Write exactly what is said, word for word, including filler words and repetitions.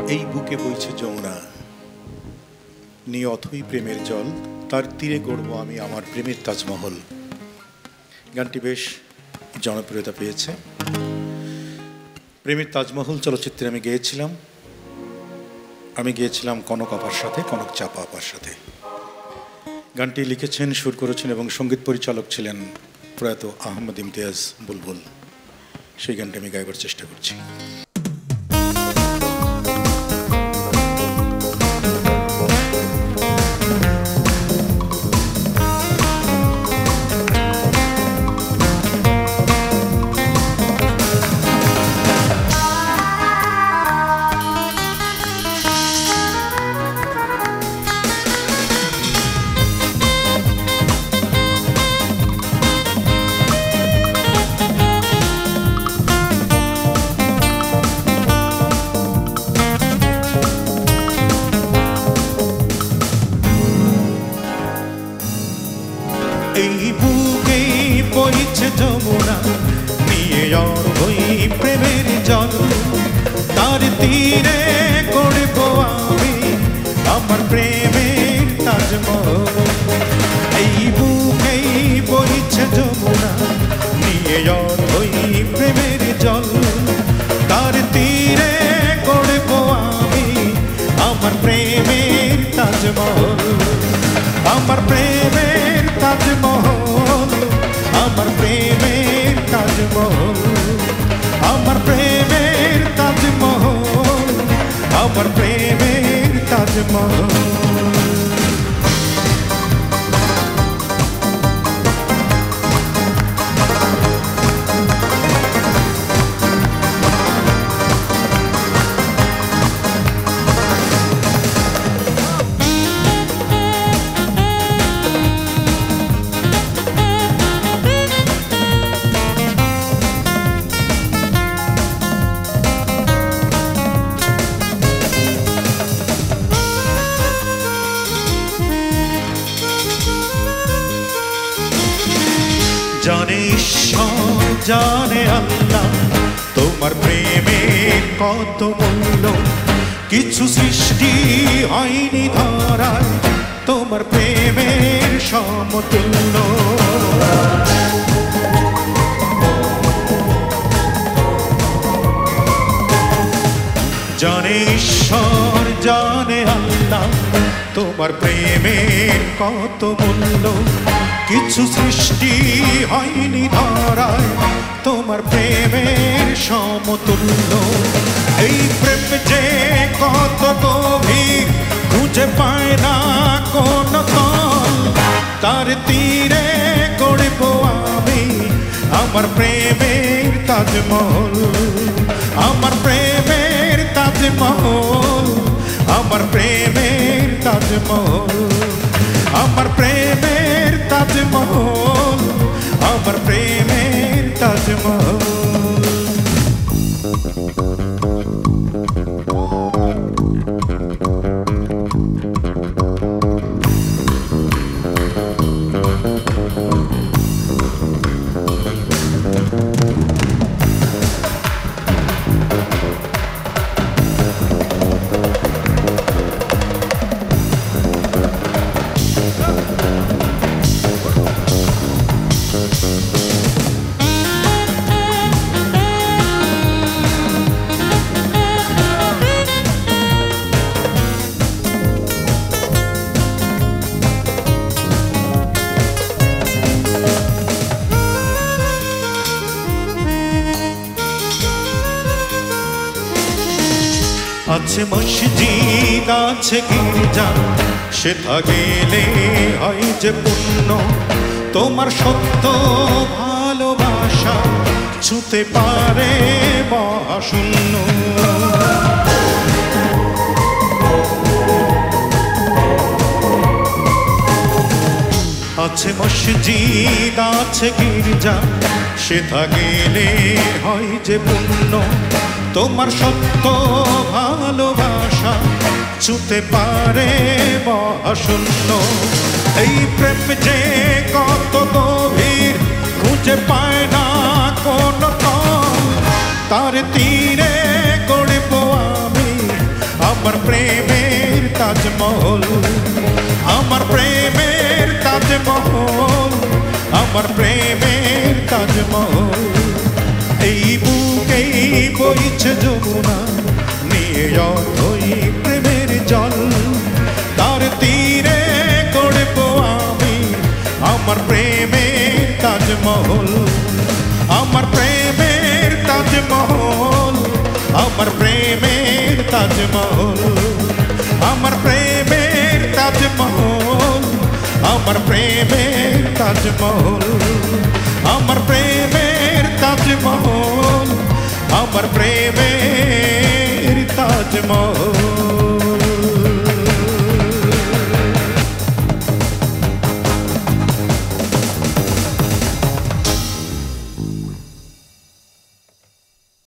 এই বুকে বইছে যমুনা, নিয়ে অথই প্রেমের জল, তার তীরে গড়ব আমি আমার প্রেমের তাজমহল। গানটি বেশ জনপ্রিয়তা পেয়েছে। প্রেমের তাজমহল চলচ্চিত্রে আমি গেয়েছিলাম আমি গিয়েছিলাম কনক আপার সাথে, কনক চাপা আপার সাথে। গানটি লিখেছেন, সুর করেছেন এবং সঙ্গীত পরিচালক ছিলেন প্রয়াত আহমদ ইমতিয়াজ বুলবুল। সেই গানটি আমি গাইবার চেষ্টা করছি। এই বুকে বইছে যমুনা, নিয়ে অথই প্রেমের জল, তার তীরে গড়ব আমি আমার প্রেমের তাজমহল। এই বুকে বইছে যমুনা, নিয়ে অথই প্রেমের জল, তার তীরে গড়ব আমি আমার প্রেমের তাজমহল। আমার প্রেমের তাজমহল, আমার প্রেমের তাজমহল, আমার প্রেমের তাজমহল, আমার প্রেমের তাজমহল। জানে ঈশ্বর, জানে আল্লাহ, তোমার প্রেমের কত মূল্য। কিছু সৃষ্টি হয়নি ধরায় তোমার প্রেমের সমতুল্য। জানে ঈশ্বর, জানে আল্লাহ, তোমার প্রেমের কত মূল্য। কিছু সৃষ্টি হয়নি ধরায় তোমার প্রেমের সমতুল্য। এই প্রেম যে কত গভীর, খুঁজে পায় না কোন তল, তার তীরে গড়ব আমি আমার প্রেমের তাজমহল। আমার প্রেমের তাজমহল, আমার প্রেমের তাজমহল, আমার প্রেমের তাজমহল, আমার প্রেমের তাজমহল। আছে মসজিদ, আছে গির্জা, সেথা গেলে হয় যে পুণ্য। তোমার সত্য ভালোবাসা ছুঁতে পারে মহাশূন্য। আছে মসজিদ, আছে গির্জা, সেথা গেলে হয় যে পুণ্য। তোমার সত্য ভালোবাসা ছুঁতে পারে মহাশূন্য। এই প্রেম যে কত গভীর, খুঁজে পায় না কোন তল, তার তীরে গড়ব আমি আমার প্রেমের তাজমহল, আমার প্রেমের তাজমহল, আমার প্রেমের তাজমহল। এই বুকেই বইছে যমুনা নিয়ে অথই প্রেমের জল, তার তীরে গড়ব আমি আমার প্রেমের তাজমহল, আমার প্রেমের তাজমহল, আমার প্রেমের তাজমহল, আমার প্রেমের তাজমহল, আমার প্রেমের তাজমহল, আমার প্রেমের তাজমহল, আমার প্রেমের তাজমহল।